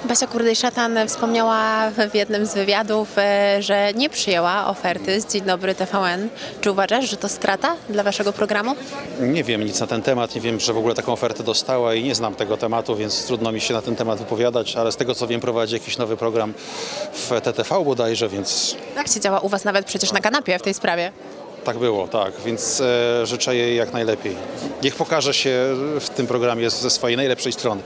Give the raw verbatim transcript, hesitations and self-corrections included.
Basia Kurdej-Szatan wspomniała w jednym z wywiadów, e, że nie przyjęła oferty z Dzień Dobry T V N. Czy uważasz, że to strata dla waszego programu? Nie wiem nic na ten temat, nie wiem, że w ogóle taką ofertę dostała i nie znam tego tematu, więc trudno mi się na ten temat wypowiadać, ale z tego co wiem, prowadzi jakiś nowy program w T T V bodajże, więc Jak się działa u was nawet przecież na kanapie w tej sprawie? tak było, tak, więc e, życzę jej jak najlepiej. Niech pokaże się w tym programie ze swojej najlepszej strony.